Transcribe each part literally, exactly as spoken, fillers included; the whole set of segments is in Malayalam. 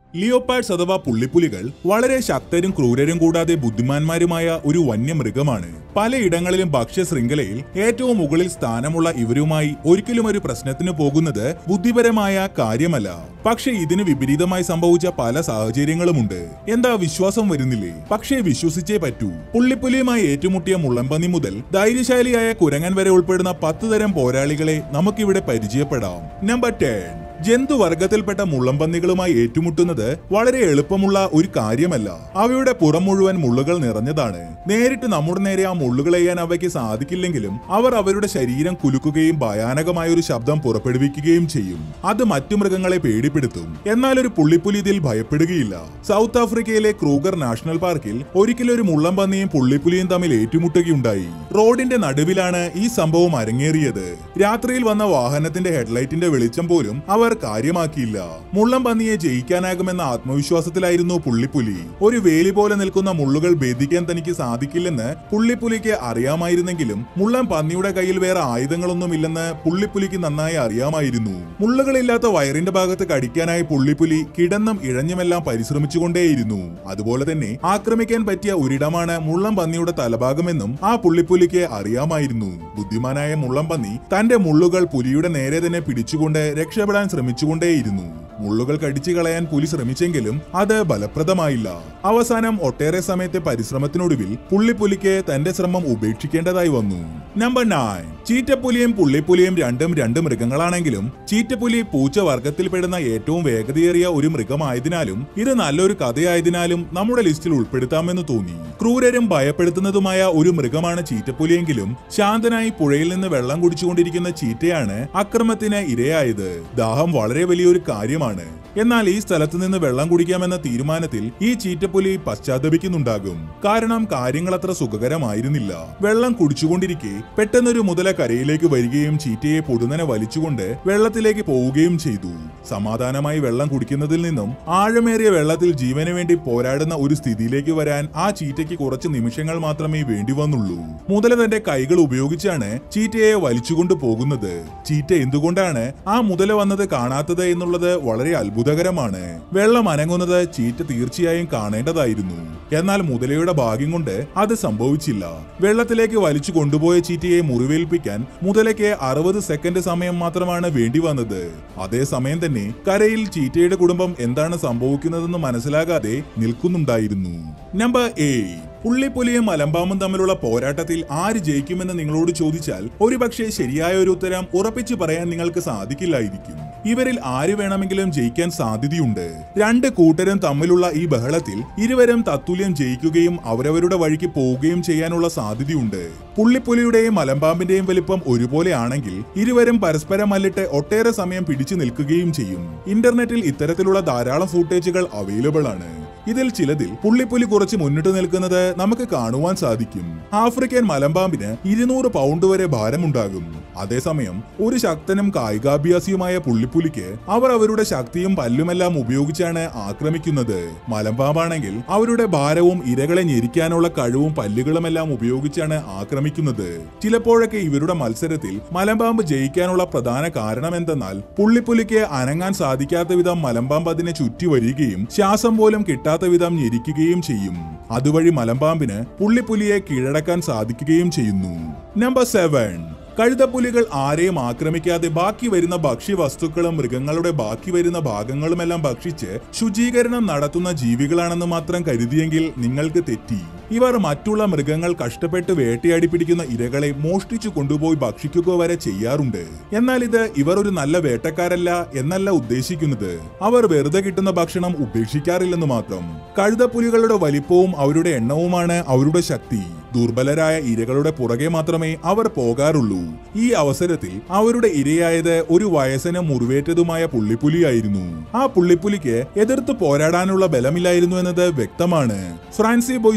ലിയോപാർഡ്സ് അഥവാ പുള്ളിപ്പുലികൾ വളരെ ശക്തരും ക്രൂരരും കൂടാതെ ബുദ്ധിമാന്മാരുമായ ഒരു വന്യമൃഗമാണ്. പലയിടങ്ങളിലും ഭക്ഷ്യ ശൃംഖലയിൽ ഏറ്റവും മുകളിൽ സ്ഥാനമുള്ള ഇവരുമായി ഒരിക്കലും ഒരു പ്രശ്നത്തിന് പോകുന്നത് ബുദ്ധിപരമായ കാര്യമല്ല. പക്ഷെ ഇതിന് വിപരീതമായി സംഭവിച്ച പല സാഹചര്യങ്ങളുമുണ്ട്. എന്താ വിശ്വാസം വരുന്നില്ലേ? പക്ഷേ വിശ്വസിച്ചേ പറ്റൂ. പുള്ളിപ്പുലിയുമായി ഏറ്റുമുട്ടിയ മുള്ളൻപന്നി മുതൽ ധൈര്യശാലിയായ കുരങ്ങൻ വരെ ഉൾപ്പെടുന്ന പത്ത് തരം പോരാളികളെ നമുക്കിവിടെ പരിചയപ്പെടാം. Number ten. ജന്തുവർഗത്തിൽപ്പെട്ട മുള്ളംപന്നികളുമായി ഏറ്റുമുട്ടുന്നത് വളരെ എളുപ്പമുള്ള ഒരു കാര്യമല്ല. അവയുടെ പുറം മുഴുവൻ മുള്ളുകൾ നിറഞ്ഞതാണ്. നേരിട്ട് നമ്മുടെ നേരെ ആ മുള്ളുകൾ എയ്യാൻ അവയ്ക്ക് സാധിക്കില്ലെങ്കിലും അവർ അവരുടെ ശരീരം കുലുക്കുകയും ഭയാനകമായ ഒരു ശബ്ദം പുറപ്പെടുവിക്കുകയും ചെയ്യും. അത് മറ്റു മൃഗങ്ങളെ പേടിപ്പെടുത്തും. എന്നാൽ ഒരു പുള്ളിപ്പുലി ഇതിൽ ഭയപ്പെടുകയില്ല. സൗത്ത് ആഫ്രിക്കയിലെ ക്രൂഗർ നാഷണൽ പാർക്കിൽ ഒരിക്കലും ഒരു മുള്ളംപന്നിയും പുള്ളിപ്പുലിയും തമ്മിൽ ഏറ്റുമുട്ടുകയുണ്ടായി. റോഡിന്റെ നടുവിലാണ് ഈ സംഭവം അരങ്ങേറിയത്. രാത്രിയിൽ വന്ന വാഹനത്തിന്റെ ഹെഡ്ലൈറ്റിന്റെ വെളിച്ചം പോലും അവർ കാര്യമാക്കിയില്ല. മുള്ളംപന്നിയെ ജയിക്കാനാകുമെന്ന ആത്മവിശ്വാസത്തിലായിരുന്നു പുള്ളിപ്പുലി. ഒരു വേലി പോലെ നിൽക്കുന്ന മുള്ളുകൾ ഭേദിക്കാൻ തനിക്ക് സാധിക്കില്ലെന്ന് പുള്ളിപ്പുലിക്ക് അറിയാമായിരുന്നെങ്കിലും മുള്ളൻ പന്നിയുടെ കയ്യിൽ വേറെ ആയുധങ്ങളൊന്നുമില്ലെന്ന് പുള്ളിപ്പുലിക്ക് നന്നായി അറിയാമായിരുന്നു. മുള്ളുകളില്ലാത്ത വയറിന്റെ ഭാഗത്ത് കടിക്കാനായി പുള്ളിപ്പുലി കിടന്നും ഇഴഞ്ഞുമെല്ലാം പരിശ്രമിച്ചുകൊണ്ടേയിരുന്നു. അതുപോലെ തന്നെ ആക്രമിക്കാൻ പറ്റിയ ഒരിടമാണ് മുള്ളൻ പന്നിയുടെ തലഭാഗമെന്നും ആ പുള്ളിപ്പുലിക്ക് അറിയാമായിരുന്നു. ബുദ്ധിമാനായ മുള്ളംപന്നി തന്റെ മുള്ളുകൾ പുലിയുടെ നേരെ തന്നെ പിടിച്ചുകൊണ്ട് രക്ഷപ്പെടാൻ ശ്രമിച്ചുകൊണ്ടേയിരുന്നു. മുള്ളുകൾ കടിച്ചു കളയാൻ പുലി ശ്രമിച്ചെങ്കിലും അത് ഫലപ്രദമായില്ല. അവസാനം ഒട്ടേറെ സമയത്തെ പരിശ്രമത്തിനൊടുവിൽ പുള്ളിപ്പുലിക്ക് തന്റെ ശ്രമം ഉപേക്ഷിക്കേണ്ടതായി വന്നു. Number nine. ചീറ്റപ്പുലിയും പുള്ളിപ്പുലിയും രണ്ടും രണ്ട് മൃഗങ്ങളാണെങ്കിലും ചീറ്റപ്പുലി പൂച്ച വർഗത്തിൽപ്പെടുന്ന ഏറ്റവും വേഗതയേറിയ ഒരു മൃഗമായതിനാലും ഇത് നല്ലൊരു കഥയായതിനാലും നമ്മുടെ ലിസ്റ്റിൽ ഉൾപ്പെടുത്താമെന്ന് തോന്നി. ക്രൂരരും ഭയപ്പെടുത്തുന്നതുമായ ഒരു മൃഗമാണ് ചീറ്റപ്പുലിയെങ്കിലും ശാന്തനായി പുഴയിൽ നിന്ന് വെള്ളം കുടിച്ചുകൊണ്ടിരിക്കുന്ന ചീറ്റയാണ് അക്രമത്തിന് ഇരയായത്. ദാഹം വളരെ വലിയൊരു കാര്യമാണ്. എന്നാൽ ഈ സ്ഥലത്ത് നിന്ന് വെള്ളം കുടിക്കാമെന്ന തീരുമാനത്തിൽ ഈ ചീറ്റപ്പുലി പശ്ചാത്തപിക്കുന്നുണ്ടാകും. കാരണം കാര്യങ്ങൾ അത്ര സുഖകരമായിരുന്നില്ല. വെള്ളം കുടിച്ചുകൊണ്ടിരിക്കെ പെട്ടെന്നൊരു മുതല കരയിലേക്ക് വരികയും ചീറ്റയെ പൊടുന്നനെ വലിച്ചുകൊണ്ട് വെള്ളത്തിലേക്ക് പോവുകയും ചെയ്തു. സമാധാനമായി വെള്ളം കുടിക്കുന്നതിൽ നിന്നും ആഴമേറിയ വെള്ളത്തിൽ ജീവന് വേണ്ടി പോരാടുന്ന ഒരു സ്ഥിതിയിലേക്ക് വരാൻ ആ ചീറ്റയ്ക്ക് കുറച്ച് നിമിഷങ്ങൾ മാത്രമേ വേണ്ടി വന്നുള്ളൂ. മുതല തന്റെ കൈകൾ ഉപയോഗിച്ചാണ് ചീറ്റയെ വലിച്ചുകൊണ്ട് പോകുന്നത്. ചീറ്റ എന്തുകൊണ്ടാണ് ആ മുതല വന്നത് കാണാത്തത് എന്നുള്ളത് വളരെ അത്ഭുതകരമാണ്. വെള്ളം അനങ്ങുന്നത് ചീറ്റ തീർച്ചയായും കാണേണ്ടതായിരുന്നു. എന്നാൽ മുതലയുടെ ഭാഗ്യം കൊണ്ട് അത് സംഭവിച്ചില്ല. വെള്ളത്തിലേക്ക് വലിച്ചു കൊണ്ടുപോയ ചീറ്റയെ മുറിവേൽപ്പിക്കാൻ മുതലയ്ക്ക് അറുപത് സെക്കൻഡ് സമയം മാത്രമാണ് വേണ്ടി വന്നത്. അതേസമയം തന്നെ കരയിൽ ചീറ്റയുടെ കുടുംബം എന്താണ് സംഭവിക്കുന്നതെന്ന് മനസ്സിലാകാതെ നിൽക്കുന്നുണ്ടായിരുന്നു. Number eight. പുള്ളിപ്പുലിയും മലമ്പാമ്പും തമ്മിലുള്ള പോരാട്ടത്തിൽ ആര് ജയിക്കുമെന്ന് നിങ്ങളോട് ചോദിച്ചാൽ ഒരുപക്ഷെ ശരിയായ ഒരു ഉത്തരം ഉറപ്പിച്ചു പറയാൻ നിങ്ങൾക്ക് സാധിക്കില്ലായിരിക്കും. ഇവരിൽ ആര് വേണമെങ്കിലും ജയിക്കാൻ സാധ്യതയുണ്ട്. രണ്ട് കൂട്ടരും തമ്മിലുള്ള ഈ ബഹളത്തിൽ ഇരുവരും തത്തുല്യം ജയിക്കുകയും അവരവരുടെ വഴിക്ക് പോവുകയും ചെയ്യാനുള്ള സാധ്യതയുണ്ട്. പുള്ളിപ്പുലിയുടെയും മലമ്പാമ്പിന്റെയും വലിപ്പം ഒരുപോലെ ആണെങ്കിൽ ഇരുവരും പരസ്പരം മല്ലിട്ട് ഒട്ടേറെ സമയം പിടിച്ചു നിൽക്കുകയും ചെയ്യും. ഇന്റർനെറ്റിൽ ഇത്തരത്തിലുള്ള ധാരാളം ഫൂട്ടേജുകൾ അവൈലബിൾ ആണ്. ഇതിൽ ചിലതിൽ പുള്ളിപ്പുലി കുറച്ച് മുന്നിട്ട് നിൽക്കുന്നത് നമുക്ക് കാണുവാൻ സാധിക്കും. ആഫ്രിക്കൻ മലമ്പാമ്പിന് ഇരുന്നൂറ് പൗണ്ട് വരെ ഭാരമുണ്ടാകും. അതേസമയം ഒരു ശക്തനും കായികാഭ്യാസിയുമായ പുള്ളിപ്പുലിക്ക് അവർ അവരുടെ ശക്തിയും പല്ലുമെല്ലാം ഉപയോഗിച്ചാണ് ആക്രമിക്കുന്നത്. മലമ്പാമ്പാണെങ്കിൽ അവരുടെ ഭാരവും ഇരകളെ ഞെരിക്കാനുള്ള കഴിവും പല്ലുകളുമെല്ലാം ഉപയോഗിച്ചാണ് ആക്രമിക്കുന്നത്. ചിലപ്പോഴൊക്കെ ഇവരുടെ മത്സരത്തിൽ മലമ്പാമ്പ് ജയിക്കാനുള്ള പ്രധാന കാരണം എന്തെന്നാൽ പുള്ളിപ്പുലിക്ക് അനങ്ങാൻ സാധിക്കാത്ത വിധം മലമ്പാമ്പ് അതിനെ ചുറ്റി വരികയും ശ്വാസം പോലും കിട്ടാത്ത വിധം ഞെരിക്കുകയും ചെയ്യും. അതുവഴി മലമ്പാമ്പിന് പുള്ളിപ്പുലിയെ കീഴടക്കാൻ സാധിക്കുകയും ചെയ്യുന്നു. Number seven. കഴുതപ്പുലികൾ ആരെയും ആക്രമിക്കാതെ ബാക്കി വരുന്ന ഭക്ഷ്യവസ്തുക്കളും മൃഗങ്ങളുടെ ബാക്കി വരുന്ന ഭാഗങ്ങളുമെല്ലാം ഭക്ഷിച്ച് ശുചീകരണം നടത്തുന്ന ജീവികളാണെന്ന് മാത്രം കരുതിയെങ്കിൽ നിങ്ങൾക്ക് തെറ്റി. ഇവർ മറ്റുള്ള മൃഗങ്ങൾ കഷ്ടപ്പെട്ട് വേട്ടയാടി പിടിക്കുന്ന ഇരകളെ മോഷ്ടിച്ചു കൊണ്ടുപോയി ഭക്ഷിക്കുക വരെ ചെയ്യാറുണ്ട്. എന്നാൽ ഇത് ഇവർ ഒരു നല്ല വേട്ടക്കാരല്ല എന്നല്ല ഉദ്ദേശിക്കുന്നത്. അവർ വെറുതെ കിട്ടുന്ന ഭക്ഷണം ഉപേക്ഷിക്കാറില്ലെന്ന് മാത്രം. കഴുതപ്പുലികളുടെ വലിപ്പവും അവരുടെ എണ്ണവുമാണ് അവരുടെ ശക്തി. ദുർബലരായ ഇരകളുടെ പുറകെ മാത്രമേ അവർ പോകാറുള്ളൂ. ഈ അവസരത്തിൽ അവരുടെ ഇരയായത് ഒരു വയസ്സന് മുറിവേറ്റതുമായ പുള്ളിപ്പുലിയായിരുന്നു. ആ പുള്ളിപ്പുലിക്ക് എതിർത്ത് പോരാടാനുള്ള ബലമില്ലായിരുന്നു എന്നത് വ്യക്തമാണ്. ഫ്രാൻസി ബോയ്സൺ ക്രൂ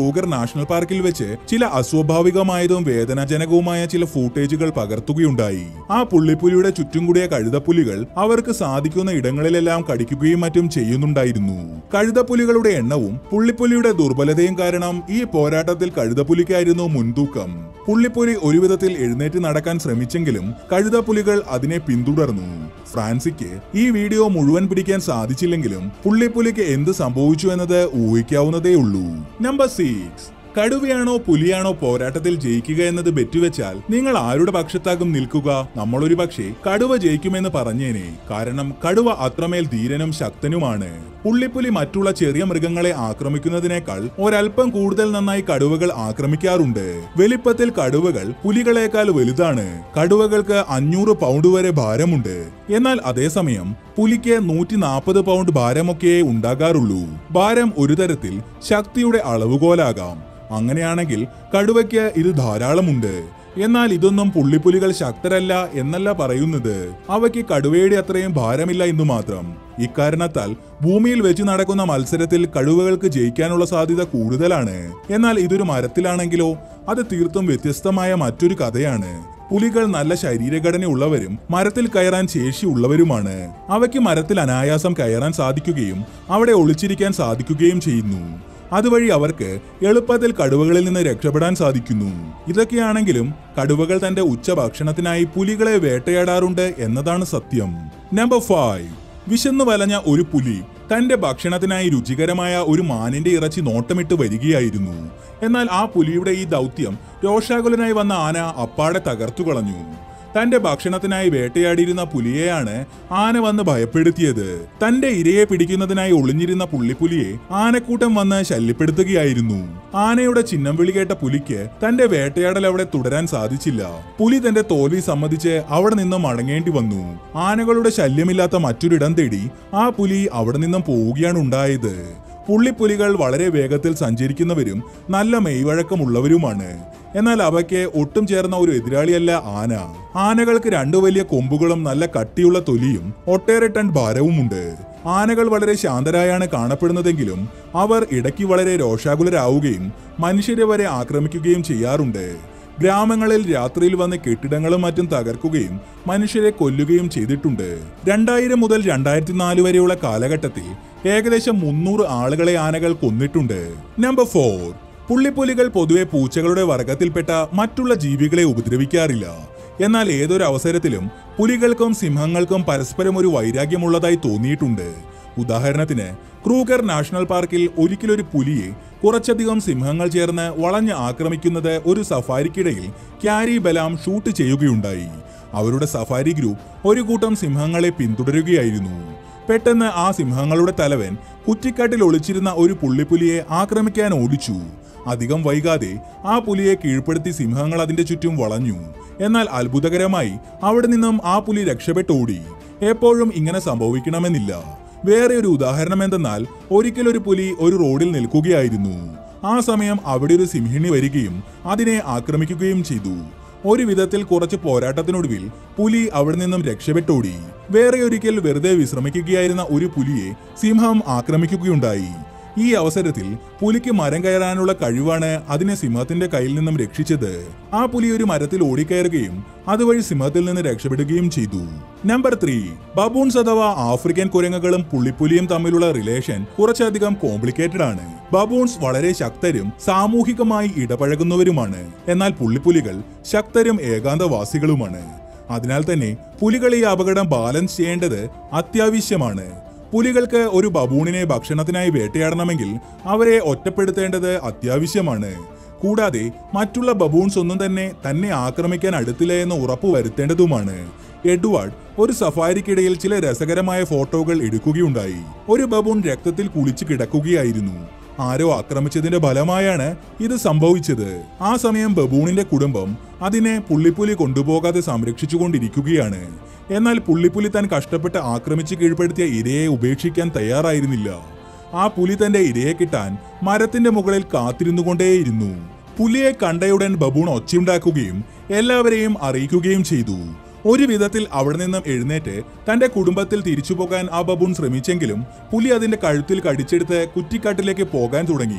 ക്രൂഗർ നാഷണൽ പാർക്കിൽ വെച്ച് ചില അസ്വാഭാവികമായതും വേദനാജനകവുമായ ചില ഫൂട്ടേജുകൾ പകർത്തുകയുണ്ടായി. ആ പുള്ളിപ്പുലിയുടെ ചുറ്റും കൂടിയ കഴുതപ്പുലികൾ അവർക്ക് സാധിക്കുന്ന ഇടങ്ങളിലെല്ലാം കടിക്കുകയും മറ്റും ചെയ്യുന്നുണ്ടായിരുന്നു. കഴുതപ്പുലികളുടെ എണ്ണവും പുള്ളിപ്പുലിയുടെ ദുർബലതയും കാരണം ഈ പോരാട്ടത്തിൽ കഴുതപ്പുലിക്കായിരുന്നു മുൻതൂക്കം. പുള്ളിപ്പുലി ഒരു വിധത്തിൽ എഴുന്നേറ്റ് നടക്കാൻ ശ്രമിച്ചെങ്കിലും കഴുതപ്പുലികൾ അതിനെ പിന്തുടർന്നു. ഫ്രാൻസിക്ക് ഈ വീഡിയോ മുഴുവൻ പിടിക്കാൻ സാധിച്ചില്ലെങ്കിലും പുള്ളിപ്പുലിക്ക് എന്ത് സംഭവിച്ചു എന്നത് ഊഹിക്കാവുന്നതേ ഉള്ളൂ. Number six. കടുവയാണോ പുലിയാണോ പോരാട്ടത്തിൽ ജയിക്കുക എന്നത് ബെറ്റുവെച്ചാൽ നിങ്ങൾ ആരുടെ പക്ഷത്താകും നിൽക്കുക? നമ്മളൊരു പക്ഷേ കടുവ ജയിക്കുമെന്ന് പറഞ്ഞേനെ. കാരണം കടുവ അത്രമേൽ ധീരനും ശക്തനുമാണ്. പുള്ളിപ്പുലി മറ്റുള്ള ചെറിയ മൃഗങ്ങളെ ആക്രമിക്കുന്നതിനേക്കാൾ ഒരൽപ്പം കൂടുതൽ നന്നായി കടുവകൾ ആക്രമിക്കാറുണ്ട്. വലിപ്പത്തിൽ കടുവകൾ പുലികളേക്കാൾ വലുതാണ്. കടുവകൾക്ക് അഞ്ഞൂറ് പൗണ്ട് വരെ ഭാരമുണ്ട്. എന്നാൽ അതേസമയം പുലിക്ക് നൂറ്റി നാൽപ്പത് പൗണ്ട് ഭാരമൊക്കെ ഉണ്ടാകാറുള്ളൂ. ഭാരം ഒരു തരത്തിൽ ശക്തിയുടെ അളവുകോലാകാം. അങ്ങനെയാണെങ്കിൽ കടുവയ്ക്ക് ഇത് ധാരാളമുണ്ട്. എന്നാൽ ഇതൊന്നും പുള്ളിപ്പുലികൾ ശക്തരല്ല എന്നല്ല പറയുന്നത്. അവയ്ക്ക് കടുവയുടെ അത്രയും ഭാരമില്ല എന്നു മാത്രം. ഇക്കാരണത്താൽ ഭൂമിയിൽ വെച്ച് നടക്കുന്ന മത്സരത്തിൽ കടുവകൾക്ക് ജയിക്കാനുള്ള സാധ്യത കൂടുതലാണ്. എന്നാൽ ഇതൊരു മരത്തിലാണെങ്കിലോ അത് തീർത്തും വ്യത്യസ്തമായ മറ്റൊരു കഥയാണ്. പുലികൾ നല്ല ശരീരഘടനയുള്ളവരും മരത്തിൽ കയറാൻ ശേഷിയുള്ളവരുമാണ്. അവയ്ക്ക് മരത്തിൽ അനായാസം കയറാൻ സാധിക്കുകയും അവിടെ ഒളിച്ചിരിക്കാൻ സാധിക്കുകയും ചെയ്യുന്നു. അതുവഴി അവർക്ക് എളുപ്പത്തിൽ കടുവകളിൽ നിന്ന് രക്ഷപ്പെടാൻ സാധിക്കുന്നു. ഇതൊക്കെയാണെങ്കിലും കടുവകൾ തന്റെ ഉച്ചഭക്ഷണത്തിനായി പുലികളെ വേട്ടയാടാറുണ്ട് എന്നതാണ് സത്യം. Number five. വിശന്നു വലഞ്ഞ ഒരു പുലി തന്റെ ഭക്ഷണത്തിനായി രുചികരമായ ഒരു മാനിന്റെ ഇറച്ചി നോട്ടമിട്ട് വരികയായിരുന്നു. എന്നാൽ ആ പുലിയുടെ ഈ ദൗത്യം രോഷാകുലനായി വന്ന ആന അപ്പാടെ തകർത്തു കളഞ്ഞു. തന്റെ ഭക്ഷണത്തിനായി വേട്ടയാടിയിരുന്ന പുലിയെയാണ് ആന വന്ന് ഭയപ്പെടുത്തിയത്. തന്റെ ഇരയെ പിടിക്കുന്നതിനായി ഒളിഞ്ഞിരുന്ന പുള്ളിപ്പുലിയെ ആനക്കൂട്ടം വന്ന് ശല്യപ്പെടുത്തുകയായിരുന്നു. ആനയുടെ ചിഹ്നം വിളി കേട്ട പുലിക്ക് തന്റെ വേട്ടയാടൽ അവിടെ തുടരാൻ സാധിച്ചില്ല. പുലി തന്റെ തോൽവി സമ്മതിച്ച് അവിടെ നിന്നും മടങ്ങേണ്ടി വന്നു. ആനകളുടെ ശല്യമില്ലാത്ത മറ്റൊരിടം തേടി ആ പുലി അവിടെ നിന്നും പോവുകയാണ് ഉണ്ടായത്. പുള്ളിപ്പുലികൾ വളരെ വേഗത്തിൽ സഞ്ചരിക്കുന്നവരും നല്ല മെയ്വഴക്കമുള്ളവരുമാണ്. എന്നാൽ അവയ്ക്ക് ഒട്ടും ചേർന്ന ഒരു എതിരാളിയല്ല ആന. ആനകൾക്ക് രണ്ടു വലിയ കൊമ്പുകളും നല്ല കട്ടിയുള്ള തൊലിയും ഒട്ടേറെ ടൺ ഭാരവുമുണ്ട്. ആനകൾ വളരെ ശാന്തരായാണ് കാണപ്പെടുന്നതെങ്കിലും അവർ ഇടയ്ക്ക് വളരെ രോഷാകുലരാവുകയും മനുഷ്യരെ വരെ ആക്രമിക്കുകയും ചെയ്യാറുണ്ട്. ഗ്രാമങ്ങളിൽ രാത്രിയിൽ വന്ന് കെട്ടിടങ്ങളും മറ്റും തകർക്കുകയും മനുഷ്യരെ കൊല്ലുകയും ചെയ്തിട്ടുണ്ട്. രണ്ടായിരം മുതൽ രണ്ടായിരത്തി നാല് വരെയുള്ള കാലഘട്ടത്തിൽ ഏകദേശം മുന്നൂറ് ആളുകളെ ആനകൾ കൊന്നിട്ടുണ്ട്. Number four. പുള്ളിപ്പുലികൾ പൊതുവെ പൂച്ചകളുടെ വർഗത്തിൽപ്പെട്ട മറ്റുള്ള ജീവികളെ ഉപദ്രവിക്കാറില്ല. എന്നാൽ ഏതൊരു അവസരത്തിലും പുലികൾക്കും സിംഹങ്ങൾക്കും പരസ്പരം ഒരു വൈരാഗ്യമുള്ളതായി തോന്നിയിട്ടുണ്ട്. ഉദാഹരണത്തിന് ക്രൂഗർ നാഷണൽ പാർക്കിൽ ഒരിക്കലൊരു പുലിയെ കുറച്ചധികം സിംഹങ്ങൾ ചേർന്ന് വളഞ്ഞ് ആക്രമിക്കുന്നത് ഒരു സഫാരിക്കിടയിൽ ക്യാരി ബലാം ഷൂട്ട് ചെയ്യുകയുണ്ടായി. അവരുടെ സഫാരി ഗ്രൂപ്പ് ഒരു കൂട്ടം സിംഹങ്ങളെ പിന്തുടരുകയായിരുന്നു. പെട്ടെന്ന് ആ സിംഹങ്ങളുടെ തലവൻ കുറ്റിക്കാട്ടിൽ ഒളിച്ചിരുന്ന ഒരു പുള്ളിപ്പുലിയെ ആക്രമിക്കാൻ ഓടിച്ചു. അധികം വൈകാതെ ആ പുലിയെ കീഴ്പ്പെടുത്തി സിംഹങ്ങൾ അതിന്റെ ചുറ്റും വളഞ്ഞു. എന്നാൽ അത്ഭുതകരമായി അവിടെ നിന്നും ആ പുലി രക്ഷപ്പെട്ടോടി. എപ്പോഴും ഇങ്ങനെ സംഭവിക്കണമെന്നില്ല. വേറെ ഒരു ഉദാഹരണം എന്തെന്നാൽ ഒരിക്കലൊരു പുലി ഒരു റോഡിൽ നിൽക്കുകയായിരുന്നു. ആ സമയം അവിടെ ഒരു സിംഹിണി വരികയും അതിനെ ആക്രമിക്കുകയും ചെയ്തു. ഒരു വിധത്തിൽ കുറച്ച് പോരാട്ടത്തിനൊടുവിൽ പുലി അവിടെ നിന്നും രക്ഷപ്പെട്ടോടി. വേറെ ഒരിക്കൽ വെറുതെ വിശ്രമിക്കുകയായിരുന്ന ഒരു പുലിയെ സിംഹം ആക്രമിക്കുകയുണ്ടായി. ഈ അവസരത്തിൽ പുലിക്ക് മരം കയറാനുള്ള കഴിവാണ് അതിനെ സിംഹത്തിന്റെ കയ്യിൽ നിന്നും രക്ഷിച്ചത്. ആ പുലി ഒരു മരത്തിൽ ഓടിക്കയറുകയും അതുവഴി സിംഹത്തിൽ നിന്ന് രക്ഷപ്പെടുകയും ചെയ്തു. Number three. ബബൂൺസ് അഥവാ ആഫ്രിക്കൻ കുരങ്ങുകളും പുള്ളിപ്പുലിയും തമ്മിലുള്ള റിലേഷൻ കുറച്ചധികം കോംപ്ലിക്കേറ്റഡ് ആണ്. ബബൂൺസ് വളരെ ശക്തരും സാമൂഹികമായി ഇടപഴകുന്നവരുമാണ്. എന്നാൽ പുള്ളിപ്പുലികൾ ശക്തരും ഏകാന്തവാസികളുമാണ്. അതിനാൽ തന്നെ പുലികൾ ഈ അപകടം ബാലൻസ് ചെയ്യേണ്ടത് അത്യാവശ്യമാണ്. പുലികൾക്ക് ഒരു ബബൂണിനെ ഭക്ഷണത്തിനായി വേട്ടയാടണമെങ്കിൽ അവരെ ഒറ്റപ്പെടുത്തേണ്ടത് അത്യാവശ്യമാണ്. കൂടാതെ മറ്റുള്ള ബബൂൺസ് ഒന്നും തന്നെ തന്നെ ആക്രമിക്കാൻ അടുത്തില്ല എന്ന് ഉറപ്പു വരുത്തേണ്ടതുമാണ്. എഡ്വാർഡ് ഒരു സഫാരിക്കിടയിൽ ചില രസകരമായ ഫോട്ടോകൾ എടുക്കുകയുണ്ടായി. ഒരു ബബൂൺ രക്തത്തിൽ കുളിച്ച് കിടക്കുകയായിരുന്നു. ആരോ ആക്രമിച്ചതിന്റെ ഫലമായാണ് ഇത് സംഭവിച്ചത്. ആ സമയം ബബൂണിന്റെ കുടുംബം അതിനെ പുള്ളിപ്പുലി കൊണ്ടുപോകാതെ സംരക്ഷിച്ചുകൊണ്ടിരിക്കുകയാണ്. എന്നാൽ പുള്ളിപ്പുലി താൻ കഷ്ടപ്പെട്ട് ആക്രമിച്ച് കീഴ്പ്പെടുത്തിയ ഇരയെ ഉപേക്ഷിക്കാൻ തയ്യാറായിരുന്നില്ല. ആ പുലി തന്റെ ഇരയെ കിട്ടാൻ മരത്തിന്റെ മുകളിൽ കാത്തിരുന്നുകൊണ്ടേയിരുന്നു. പുലിയെ കണ്ടയുടൻ ബബൂൺ ഒച്ചയുണ്ടാക്കുകയും എല്ലാവരെയും അറിയിക്കുകയും ചെയ്തു. ഒരു വിധത്തിൽ അവിടെ നിന്നും എഴുന്നേറ്റ് തന്റെ കുടുംബത്തിൽ തിരിച്ചുപോകാൻ ആ ബബൂൺ ശ്രമിച്ചെങ്കിലും പുലി അതിന്റെ കഴുത്തിൽ കടിച്ചെടുത്ത് കുറ്റിക്കാട്ടിലേക്ക് പോകാൻ തുടങ്ങി.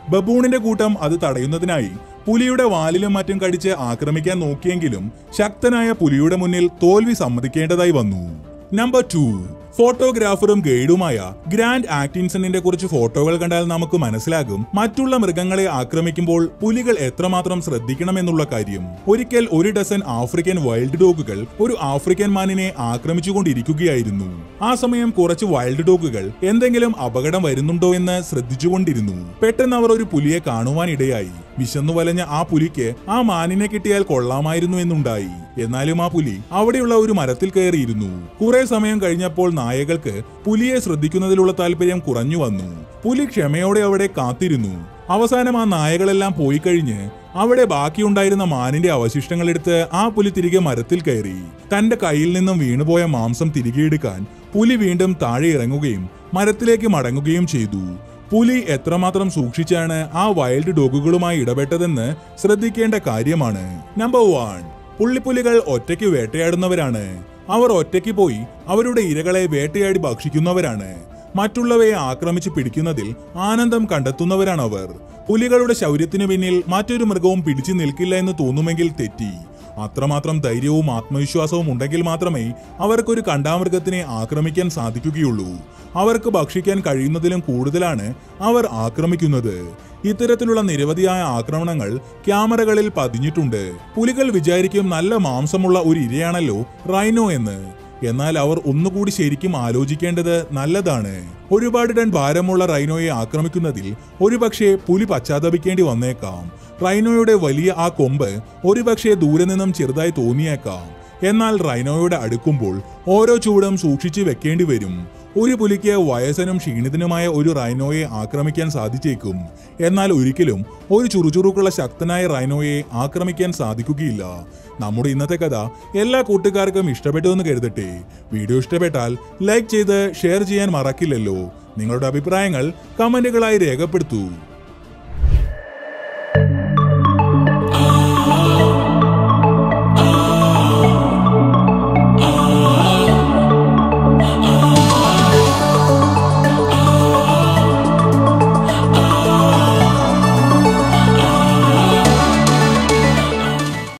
ബബൂണിന്റെ കൂട്ടം അത് തടയുന്നതിനായി പുലിയുടെ വാലിലും മറ്റും കടിച്ച് ആക്രമിക്കാൻ നോക്കിയെങ്കിലും ശക്തനായ പുലിയുടെ മുന്നിൽ തോൽവി സമ്മതിക്കേണ്ടതായി വന്നു. നമ്പർ ടു, ഫോട്ടോഗ്രാഫറും ഗൈഡുമായ ഗ്രാൻഡ് ആക്ടിൻസണിന്റെ കുറച്ച് ഫോട്ടോകൾ കണ്ടാൽ നമുക്ക് മനസ്സിലാകും മറ്റുള്ള മൃഗങ്ങളെ ആക്രമിക്കുമ്പോൾ പുലികൾ എത്രമാത്രം ശ്രദ്ധിക്കണമെന്നുള്ള കാര്യം. ഒരിക്കൽ ഒരു ഡസൻ ആഫ്രിക്കൻ വൈൽഡ് ഡോഗുകൾ ഒരു ആഫ്രിക്കൻ മാനിനെ ആക്രമിച്ചുകൊണ്ടിരിക്കുകയായിരുന്നു. ആ സമയം കുറച്ച് വൈൽഡ് ഡോഗുകൾ എന്തെങ്കിലും അപകടം വരുന്നുണ്ടോ എന്ന് ശ്രദ്ധിച്ചുകൊണ്ടിരുന്നു. പെട്ടെന്ന് അവർ ഒരു പുലിയെ കാണുവാനിടയായി. വിശന്നു വലഞ്ഞ ആ പുലിക്ക് ആ മാനിനെ കിട്ടിയാൽ കൊള്ളാമായിരുന്നു എന്നുണ്ടായി. എന്നാലും ആ പുലി അവിടെയുള്ള ഒരു മരത്തിൽ കയറിയിരുന്നു. കുറെ സമയം കഴിഞ്ഞപ്പോൾ നായകൾക്ക് പുലിയെ ശ്രദ്ധിക്കുന്നതിലുള്ള താല്പര്യം കുറഞ്ഞു വന്നു. പുലി ക്ഷമയോടെ അവിടെ കാത്തിരുന്നു. അവസാനം ആ നായകളെല്ലാം പോയി കഴിഞ്ഞ് അവിടെ ബാക്കിയുണ്ടായിരുന്ന മാനിന്റെ അവശിഷ്ടങ്ങൾ എടുത്ത് ആ പുലി തിരികെ മരത്തിൽ കയറി. തന്റെ കയ്യിൽ നിന്നും വീണുപോയ മാംസം തിരികെ എടുക്കാൻ പുലി വീണ്ടും താഴെ ഇറങ്ങുകയും മരത്തിലേക്ക് മടങ്ങുകയും ചെയ്തു. പുലി എത്രമാത്രം സൂക്ഷിച്ചാണ് ആ വൈൽഡ് ഡോഗുകളുമായി ഇടപെട്ടതെന്ന് ശ്രദ്ധിക്കേണ്ട കാര്യമാണ്. നമ്പർ വൺ, പുള്ളിപ്പുലികൾ ഒറ്റയ്ക്ക് വേട്ടയാടുന്നവരാണ്. അവർ ഒറ്റയ്ക്ക് പോയി അവരുടെ ഇരകളെ വേട്ടയാടി ഭക്ഷിക്കുന്നവരാണ്. മറ്റുള്ളവയെ ആക്രമിച്ച് പിടിക്കുന്നതിൽ ആനന്ദം കണ്ടെത്തുന്നവരാണ് അവർ. പുലികളുടെ ശൗര്യത്തിനു പിന്നിൽ മറ്റൊരു മൃഗവും പിടിച്ചു നിൽക്കില്ല എന്ന് തോന്നുമെങ്കിൽ തെറ്റി. അത്രമാത്രം ധൈര്യവും ആത്മവിശ്വാസവും ഉണ്ടെങ്കിൽ മാത്രമേ അവർക്കൊരു കണ്ടാമൃഗത്തിനെ ആക്രമിക്കാൻ സാധിക്കുകയുള്ളൂ. അവർക്ക് ഭക്ഷിക്കാൻ കഴിയുന്നതിലും കൂടുതലാണ് അവർ ആക്രമിക്കുന്നത്. ഇത്തരത്തിലുള്ള നിരവധിയായ ആക്രമണങ്ങൾ ക്യാമറകളിൽ പതിഞ്ഞിട്ടുണ്ട്. പുലികൾ വിചാരിക്കും നല്ല മാംസമുള്ള ഒരു ഇരയാണല്ലോ റൈനോ എന്ന്. എന്നാൽ അവർ ഒന്നുകൂടി ശരിക്കും ആലോചിക്കേണ്ടത് നല്ലതാണ്. ഒരുപാട് ടൺ ഭാരമുള്ള റൈനോയെ ആക്രമിക്കുന്നതിൽ ഒരുപക്ഷെ പുലി പശ്ചാത്തപിക്കേണ്ടി വന്നേക്കാം. റൈനോയുടെ വലിയ ആ കൊമ്പ് ഒരുപക്ഷെ ദൂരെ നിന്നും ചെറുതായി തോന്നിയേക്കാം. എന്നാൽ റൈനോയോട് അടുക്കുമ്പോൾ ഓരോ ചൂടും സൂക്ഷിച്ചു വെക്കേണ്ടി വരും. ഒരു പുലിക്ക് വയസ്സനും ക്ഷീണിതനുമായ ഒരു റൈനോയെ ആക്രമിക്കാൻ സാധിച്ചേക്കും. എന്നാൽ ഒരിക്കലും ഒരു ചുറുചുറുക്കുള്ള ശക്തനായ റൈനോയെ ആക്രമിക്കാൻ സാധിക്കുകയില്ല. നമ്മുടെ ഇന്നത്തെ കഥ എല്ലാ കൂട്ടുകാർക്കും ഇഷ്ടപ്പെട്ടു എന്ന് കരുതട്ടെ. വീഡിയോ ഇഷ്ടപ്പെട്ടാൽ ലൈക്ക് ചെയ്ത് ഷെയർ ചെയ്യാൻ മറക്കില്ലല്ലോ. നിങ്ങളുടെ അഭിപ്രായങ്ങൾ കമന്റുകളായി രേഖപ്പെടുത്തൂ.